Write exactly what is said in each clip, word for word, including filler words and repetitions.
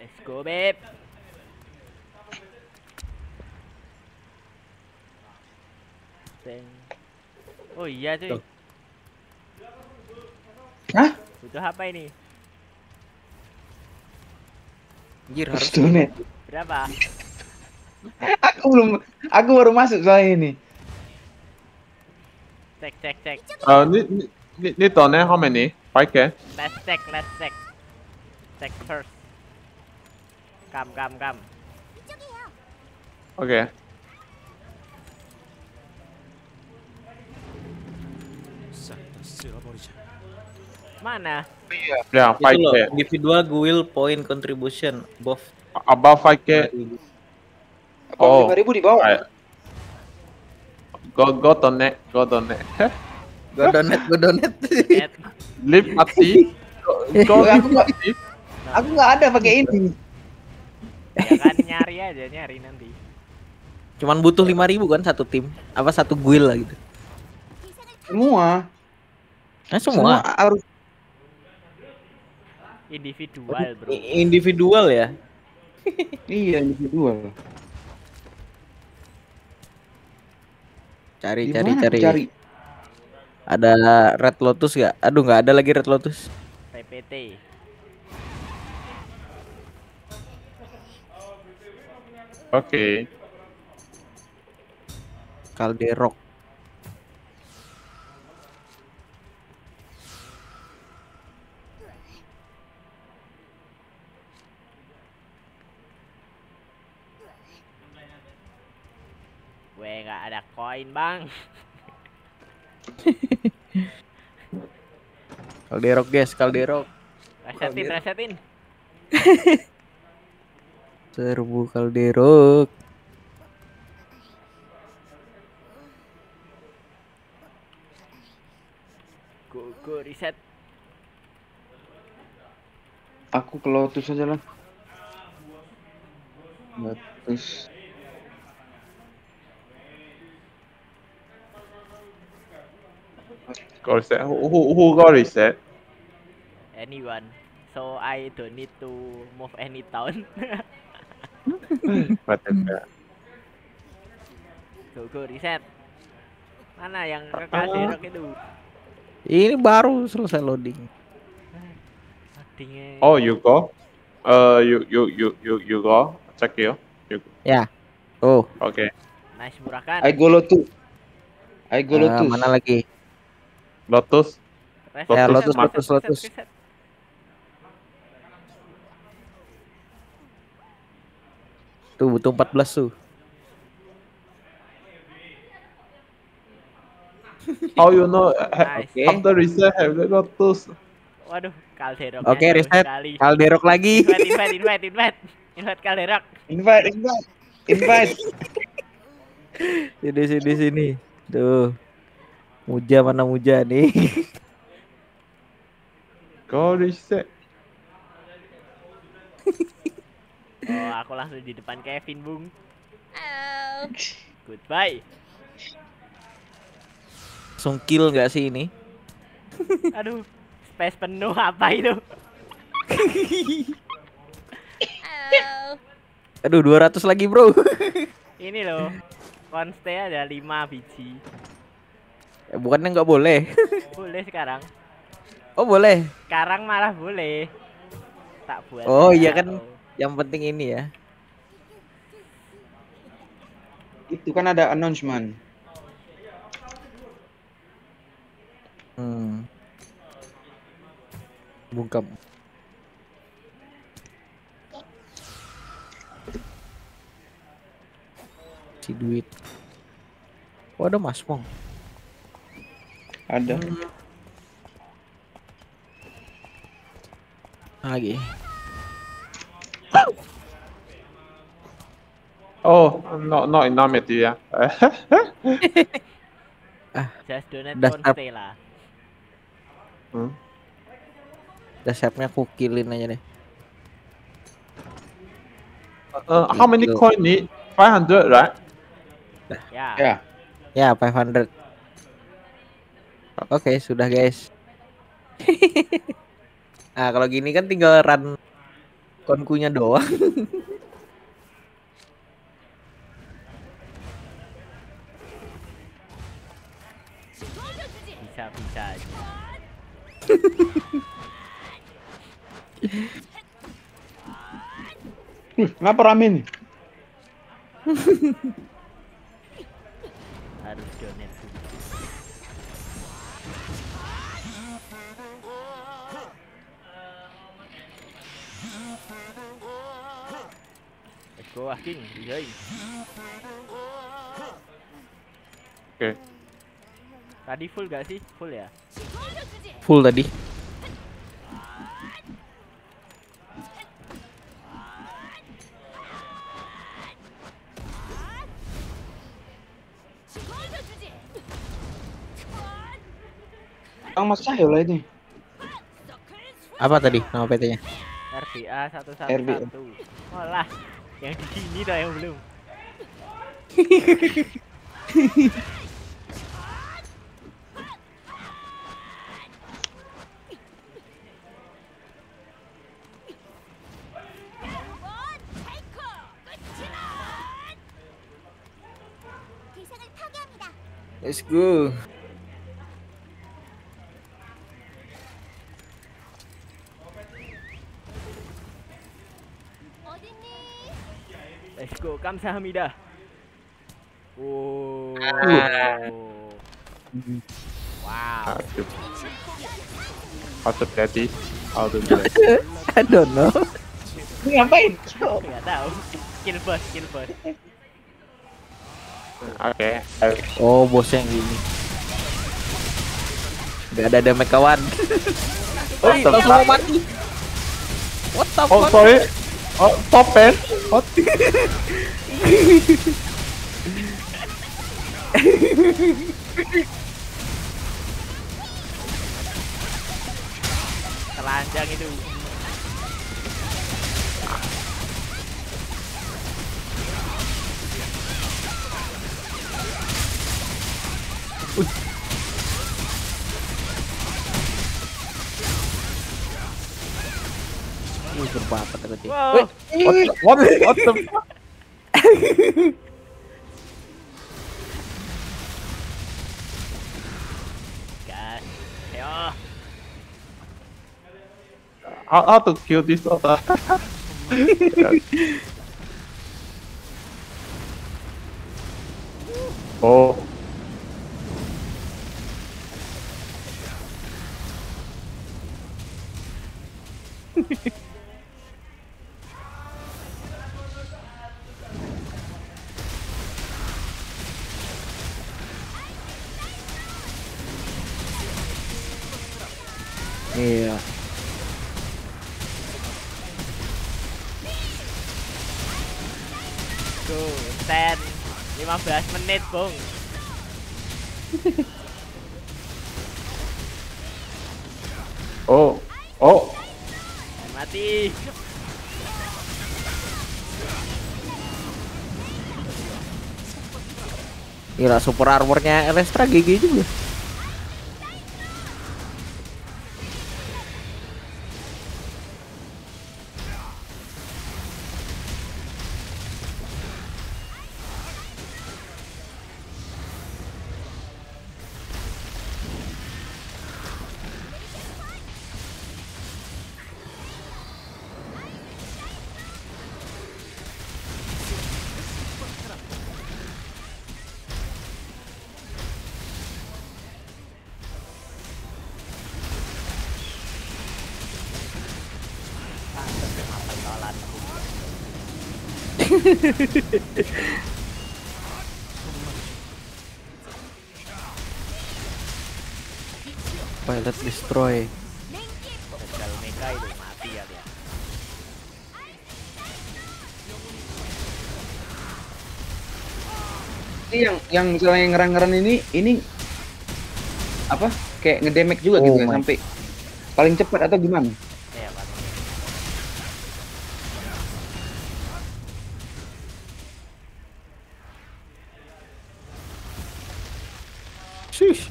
Let's go, babe. Deng. Oh iya cuy. Tuh. Hah? Butuh apa ini? Anjir harus Donat. Berapa? Aku belum, aku baru masuk soalnya ini. Cek cek cek. Uh, 呢呢呢呢度呢 how many? five K? Let's check, let's check. Check first. Come come come. Okay. Mana? Yeah, Itu five loh, K. individual guild point contribution above. Above five K. Oh, Oh. lima ribu di bawah. I- Go go donate, go donate. Go donate, go donate. Net. Leave party. Go, go Oh, aku leave nggak, party. aku nggak ada pakai ini. Ya kan nyari aja nyari nanti. Cuman butuh lima ribu kan satu tim. Apa satu guild lah gitu. Semua. Nah, Semua semua, harus Individual, bro. I- individual ya. iya individual. Cari, Di cari, mana aku cari. cari? Ada Red Lotus gak? Aduh, nggak ada lagi Red Lotus. P P T. Okay. Calderok. Gue nggak ada koin, Bang. Calderok guys, Calderok. Resetin, resetin. Serbu Calderok. Go go reset. Aku ke Lotus aja lah. Lotus. Go reset. Who who, who got reset? Anyone. So I don't need to move any town. What the fuck? Go go reset. Mana yang ke Calderok itu? Ini baru selesai loading. Loadingnya. Oh, you go. Uh, you you you you you go. Check you. You. Ya. Oh, Okay. Nice murah kan? I go Lotus. I go eh, Lotus. mana lagi? Lotus. Reset, Ya, reset, Lotus, reset, Lotus, reset, Lotus. reset. Tuh butuh empat belas tuh. How you know? Nice. Okay. After reset have the Lotus. Waduh, Calderok. Oke, jauh reset. sekali. Calderok lagi. Invite, invite, invite, invite. Invite Calderok. Invite, invite, invite. Sini, sini, sini. Tuh. Muja mana Muja nih? Go reset. Oh, aku langsung di depan Kevin, Bung. Goodbye. Langsung kill nggak sih ini? Aduh, space penuh apa itu? Aduh, dua ratus lagi, bro. Ini loh, konste ada lima biji. Eh, bukannya nggak boleh? Boleh sekarang. Oh, boleh. Sekarang malah boleh. Tak buat. Oh, aja. iya kan. Yang penting ini ya. Itu kan ada announcement. Hmm. Bungkam. Si duit. Oh, ada Mas Mong. Ada. Lagi. Oh, not not enough material. Just donate Udah konste lah. Hmm. Udah siapnya aku killin aja deh. Uh, how many coin need? Five hundred, right? Ya. Ya. Ya, lima ratus. Oke, sudah guys. Nah, kalau gini kan tinggal run Konkunya doang. Bisa bisa aja. Wih, ngapa rame nih? Harus donate dulu. Let's go ah King, yoi. Oke. Tadi full gak sih? Full ya? Full tadi. Bang Mas Cahyo lah ini. Apa tadi nama P T-nya? R B A satu satu R B A. satu. Walah, yang di sini tuh yang belum. Let's go. Let's go, kamsahamnida. Oh. Wow. Aduh. How to daddy? How to do that? I don't know. Ini ngapain? Nggak tahu. Skill bus, skill bus. Oke. Oh, bosnya yang gini. Gak ada damage kawan. What the Langsung fuck? mau mati. What the Oh, fuck? sorry. Oh, stop, man. What? Telanjang itu. Ini berapa tadi? Wow. What? the- What? What the fuck? Gas. Ayo. How, how to kill this other? Oh. Iya. Go. Stand. lima belas menit, Bung. Oh. Oh. Mati. Gila, super armornya Elestra G G juga. Pilot destroy. Gagal Mega itu mati ya dia. Ini yang yang misalnya yang ngerang-ngerang ini ini apa? Kayak ngedamage juga Oh gitu ya my. sampai paling cepat atau gimana? Ya, Pak. Shush.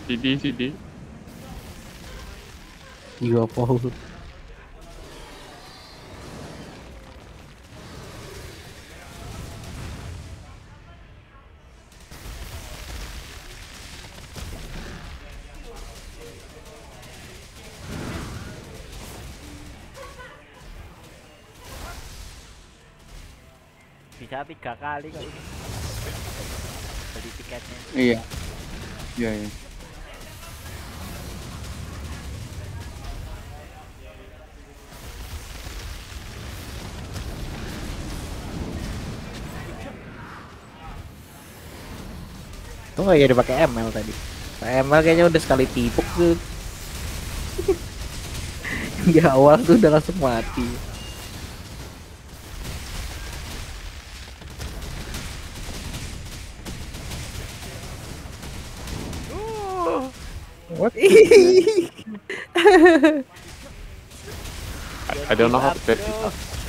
C D, C D. Jiwa Paul. Bisa tiga kali kok ini. Beli tiketnya. Iya. Iya, iya. Tuh nggak jadi pakai M L tadi. Pakai M L kayaknya udah sekali tipuk tuh. Di awal tuh udah langsung mati. What? I, I don't know how to play this.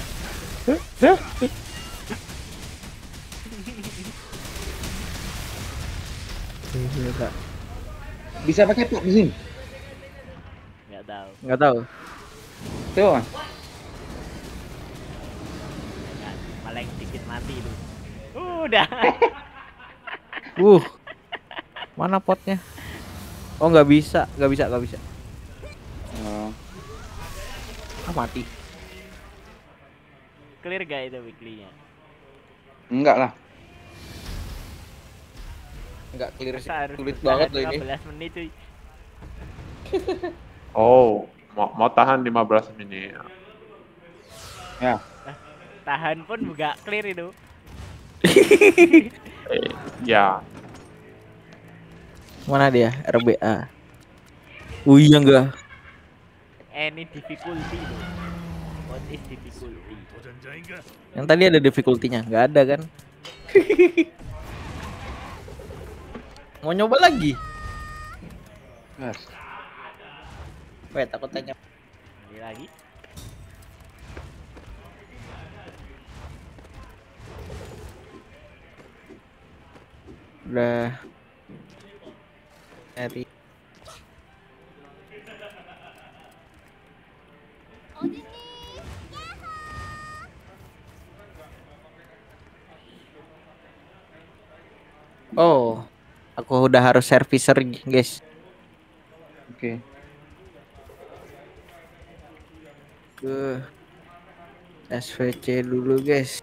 Bisa pakai plat di sini? Nggak tahu. Nggak tahu. Tuh. Nggak, malah yang dikit mati itu. Udah. Uh. Mana potnya? Oh nggak bisa, nggak bisa, nggak bisa. Oh. Ah, mati. Clear gak itu weekly-nya? Enggak lah. Nggak clear sih. Masa harus Sulit bertahan banget loh ini. lima belas menit cuy. Oh, mau, mau tahan lima belas menit. Ya. Tahan pun nggak clear itu. Eh, ya. Mana dia? R B A. Oh iya enggak. Any difficulty itu. What is difficulty? Yang tadi ada difficulty-nya, nggak ada kan? Mau nyoba lagi? Yes. Wait, aku tanya. Lagi lagi. Udah. Dari. Oh, aku udah harus servicer, guys. Oke. Ke S V C dulu, guys.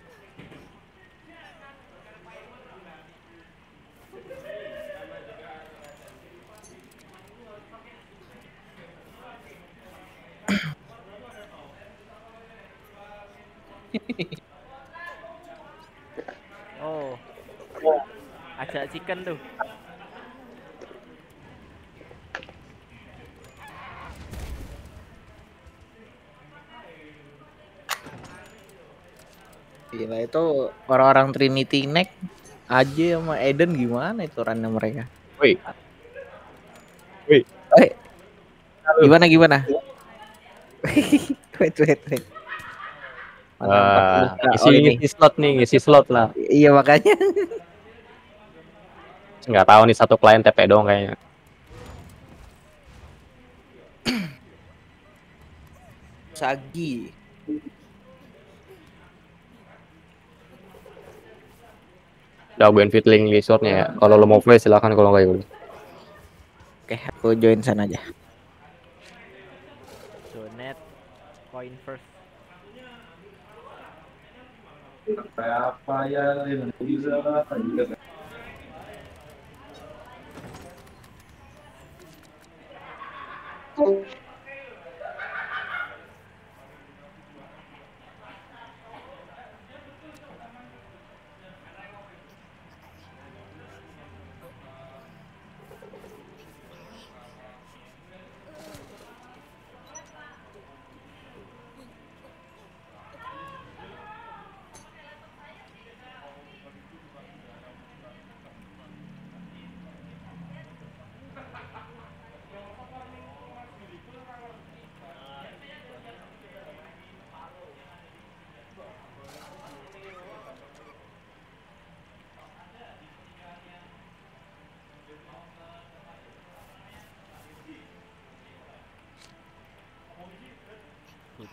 Oh. Ada chicken tuh. Gila itu orang-orang Trinity Neck aja sama Eden gimana itu runnya mereka? Wait. Wait. Eh, gimana gimana? wait wait wait. Mana empat puluh Wah, K? Oh, ngisi, ini. ngisi slot nih, ngisi slot lah. Iya makanya. Nggak tahu nih satu klien T P doang kayaknya. Sagi. Udah gue invite link di shortnya ya. Kalau lo mau play silakan, kalau nggak ya udah. Oke, aku join sana aja. Donate coin first. Apa ya? Bisa.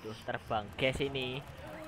Waduh, terbang guys ini.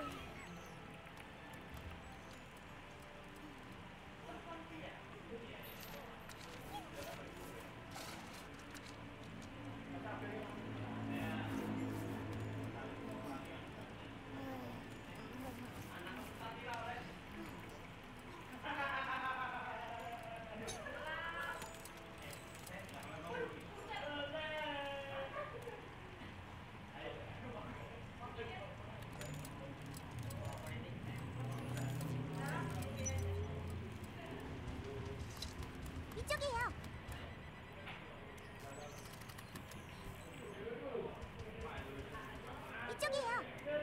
이쪽이에요. 이쪽이에요.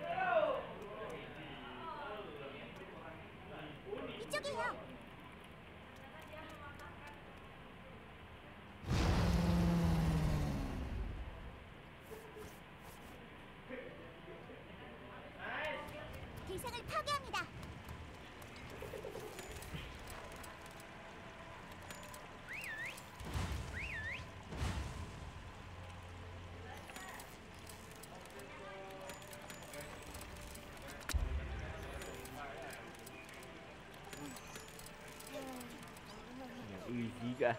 이쪽이에요. 대상을 파괴합니다. Easy kah?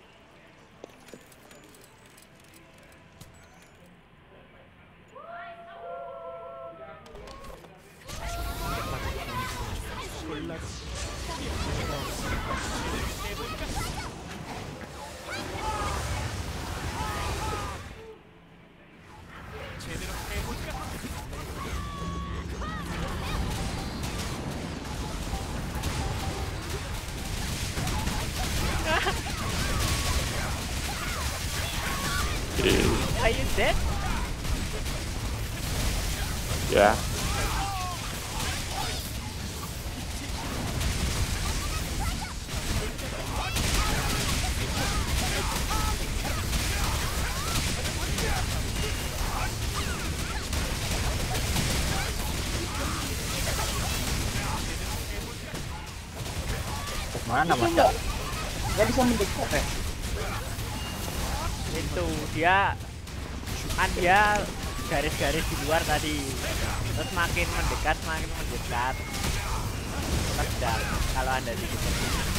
Are you dead? Yeah. Mana mas? Ya? Nggak bisa mendekat ya? Itu dia kan dia garis-garis di luar tadi, terus makin mendekat makin mendekat pedang kalau anda di sini.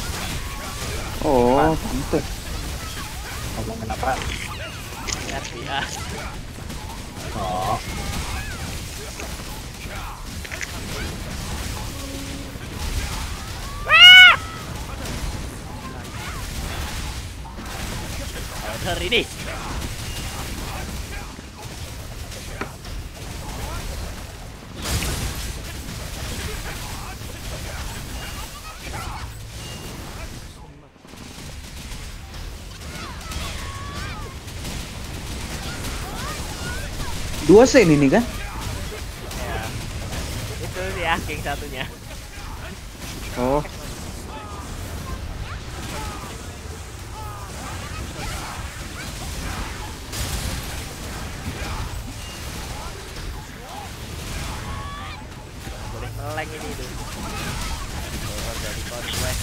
Oh, pantes. Ngomong kenapa? R B A. Oh. Order ini. Dua sen ini kan? Ya. Itu si Aking satunya. Oh. Boleh meleng ini tuh. Keluar dari conquest.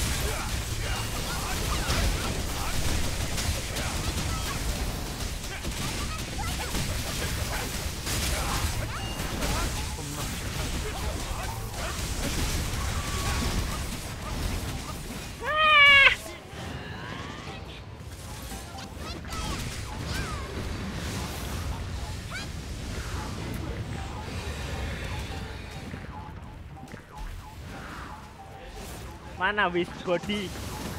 Mana wish body?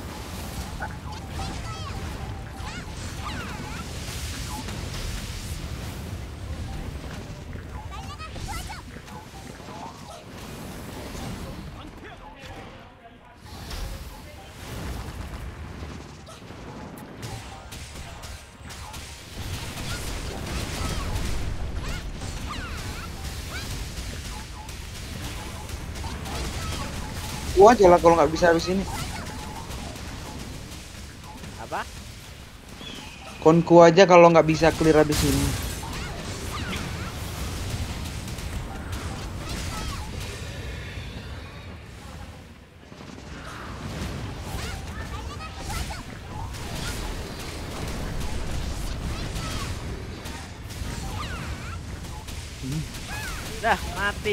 Gua aja lah kalau nggak bisa habis ini. Apa? Konku aja kalau nggak bisa clear habis ini. Dah mati.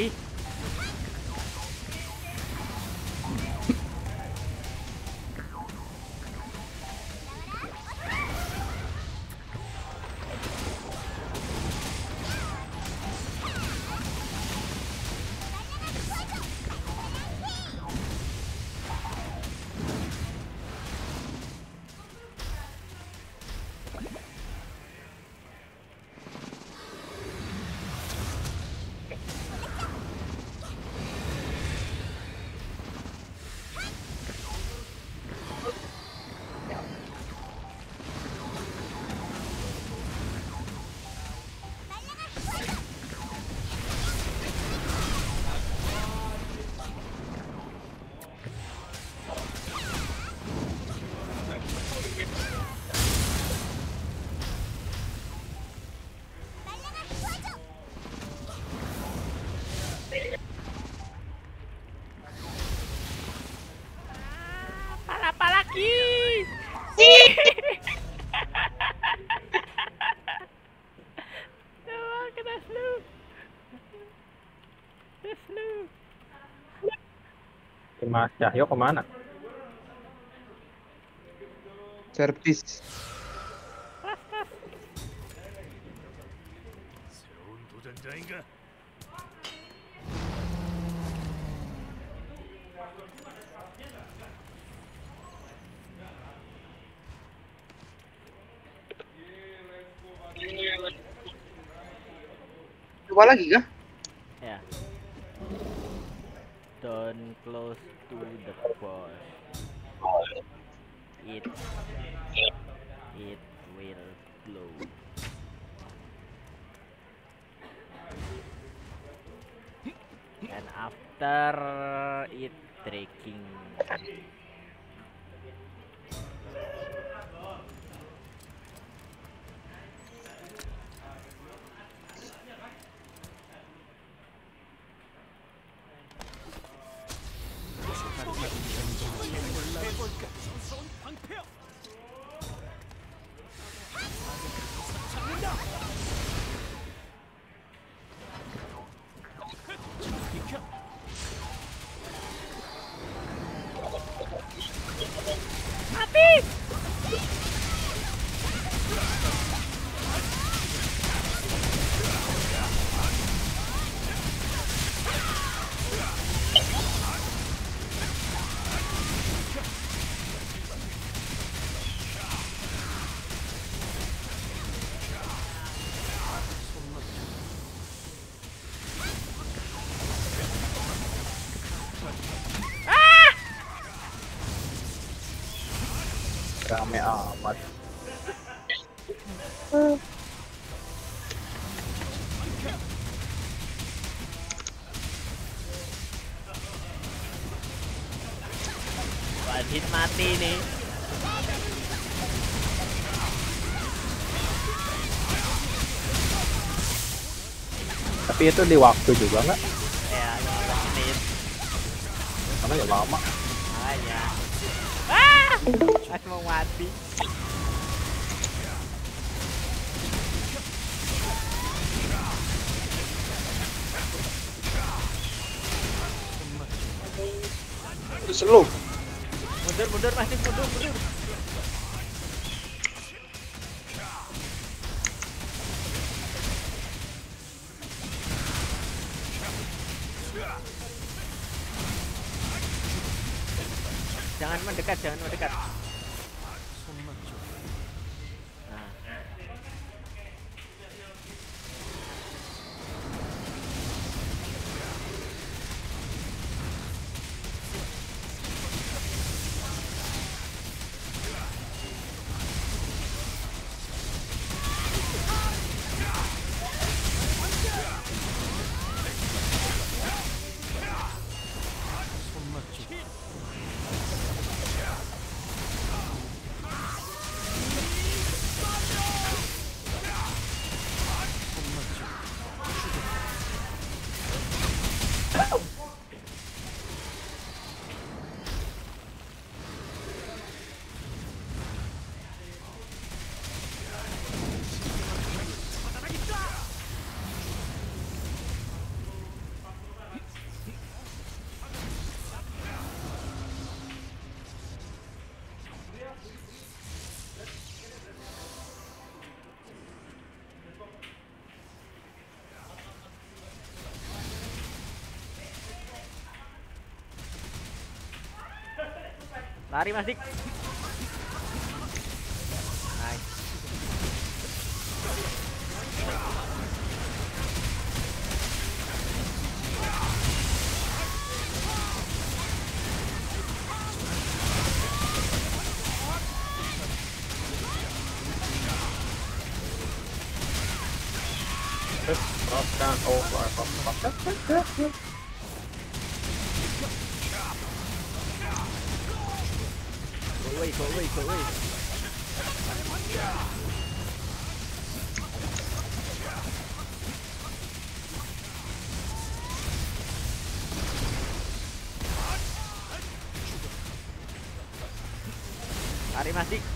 Apa lagi? Coba kena flu. Kena flu. Mas Cahyo kemana? Servis. Coba lagi kah? Ya. Don't close to the boss. It it will blow. And after it breaking. Mati! Rame amat. One hit mati nih. Tapi itu di waktu juga nggak? Ya, lima belas menit. Karena ya lama. Makanya. Ah! Pas mau mati. Slow. Mundur, mundur, masih mundur, mundur. Jangan mendekat, jangan mendekat. Nah. Lari Mas Dik. Nice. Maafkan, oh, maafkan, maafkan. Go away, go away, go away. Lari Mas Dik.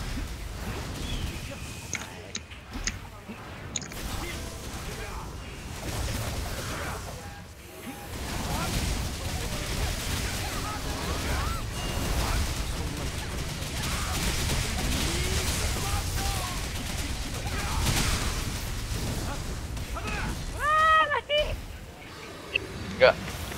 Enggak.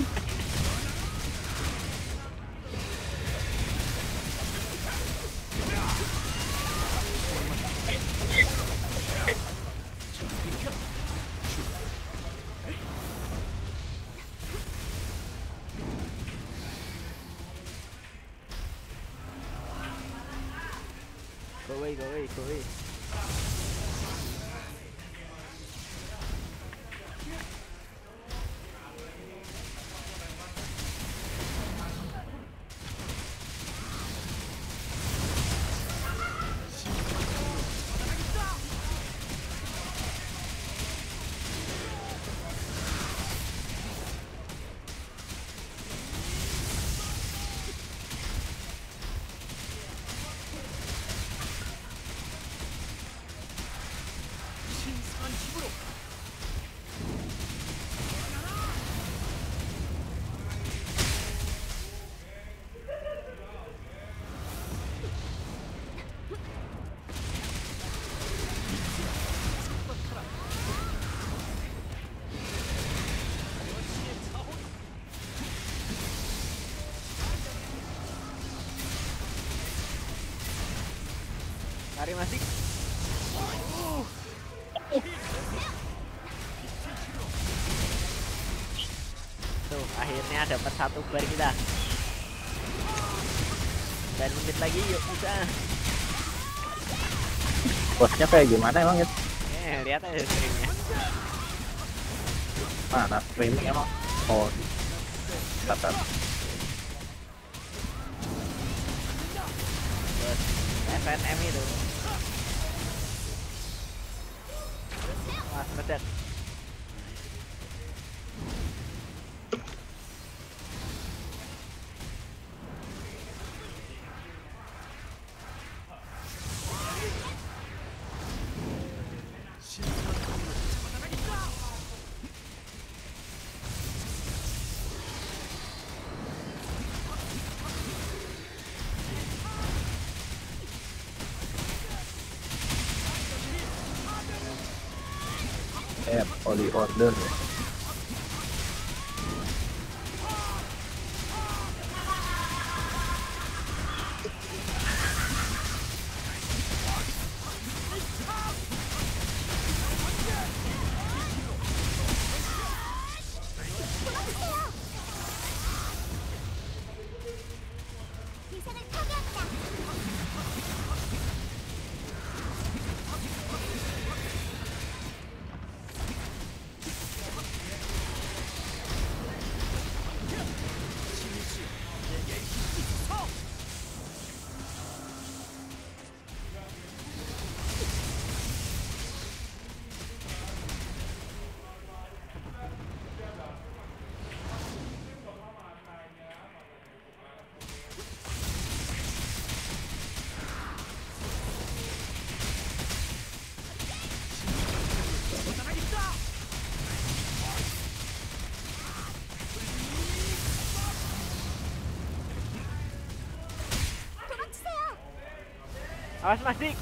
Go away, go away, go away. Lari Mas Dik. Tuh, akhirnya dapat satu bar kita. Dan menit lagi, yuk bisa. Bosnya kayak gimana emang ya? Eh, lihat aja streamnya. Mana streaming emang? Oh, kata. Bos F N M itu. Wah, meledak. Eh, holy order ya. 대상을 파괴합니다. Awas Mas Dik.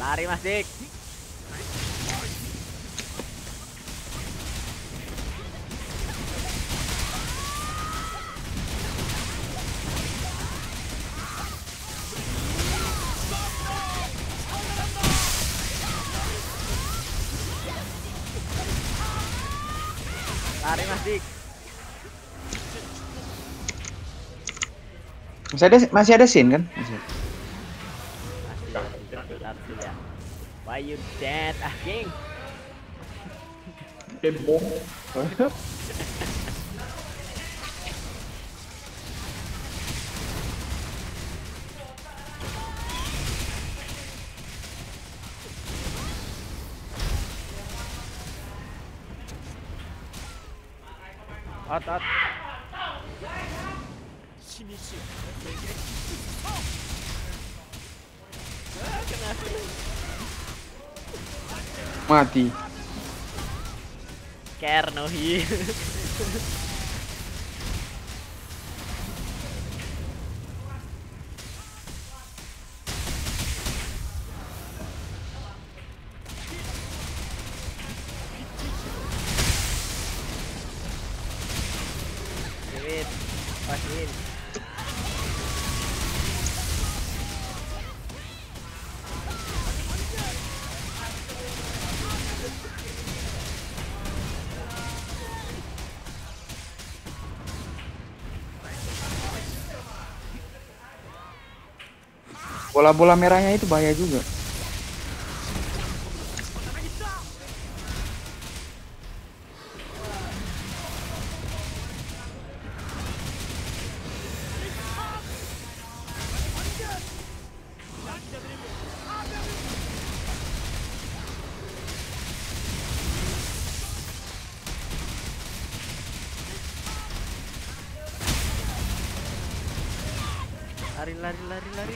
Lari Mas Dik. Lari Mas Dik. Masih ada masih ada scene kan? Masih. Masih tetap ya. Why you dead, ah King? Kebong. Out, out. Mati. Care no heal. Wait, pasin. Bola-bola merahnya itu bahaya juga. Lari, lari, lari, lari.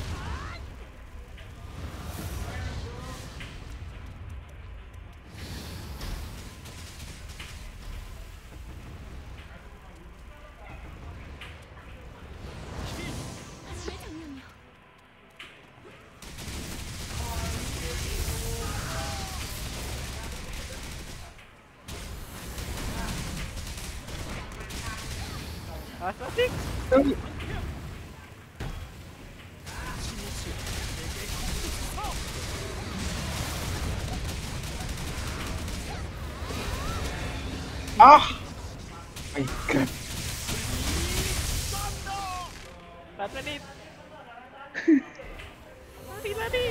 Awas Mas Dik. Ah. My God. empat menit. Lari, lari.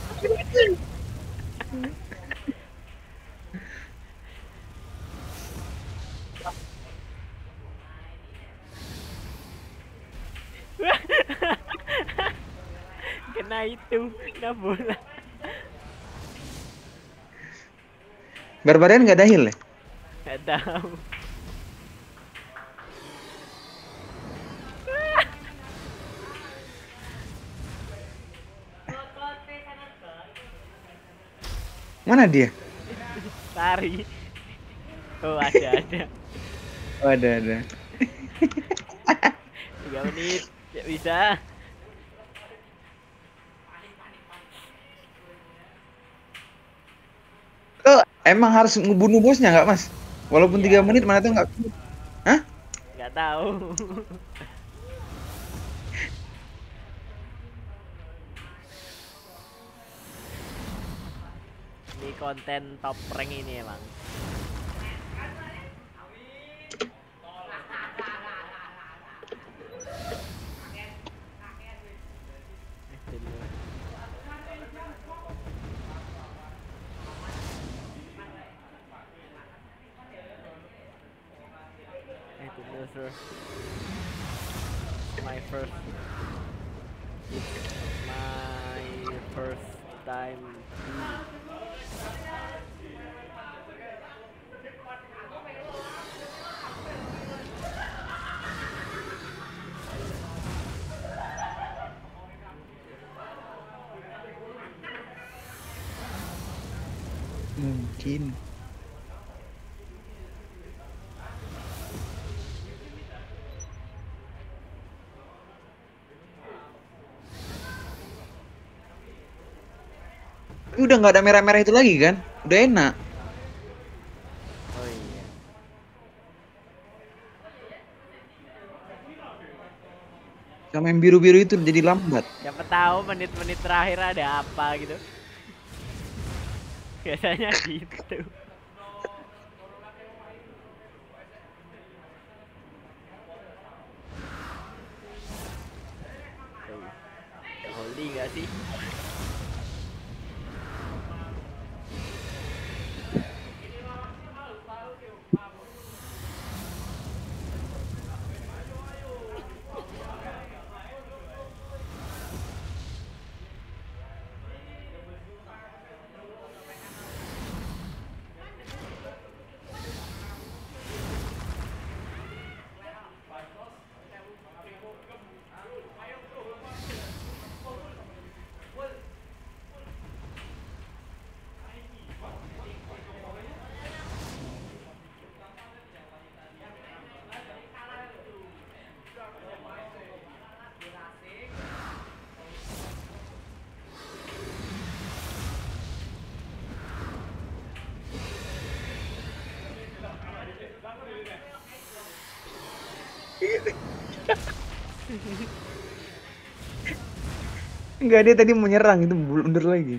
Kena itu, kena bola. Barbarian nggak ada heal ya? Gak tahu. Mana dia? Lari. Oh ada ada. Oh, ada ada. Tiga menit. Ya bisa. Oh, emang harus ngebunuh bosnya nggak Mas? Walaupun Iya. tiga menit mana tuh nggak? Hah? Gak tahu. Ini konten top rank ini emang. Eh, tunggu, sir. My first, it's my first time. Mungkin. Tapi udah nggak ada merah-merah itu lagi kan? Udah enak. Oh iya. Sama yang biru-biru itu jadi lambat. Siapa tahu menit-menit terakhir ada apa gitu. Biasanya gitu. Holy gak sih? Enggak, dia tadi mau nyerang itu blunder lagi.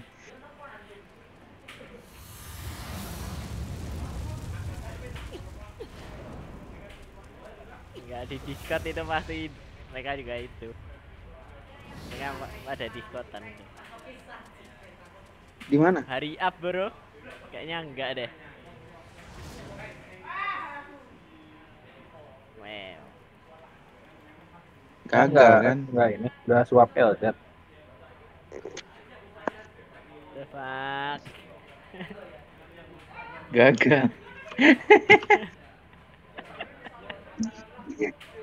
Enggak di Discord itu pasti mereka juga itu. Mereka pada Discordan itu. Di mana? Hari up bro? Kayaknya enggak deh. Wow. Gagal kan? Enggak ini. Udah swap L chat. The fuck. Gagal.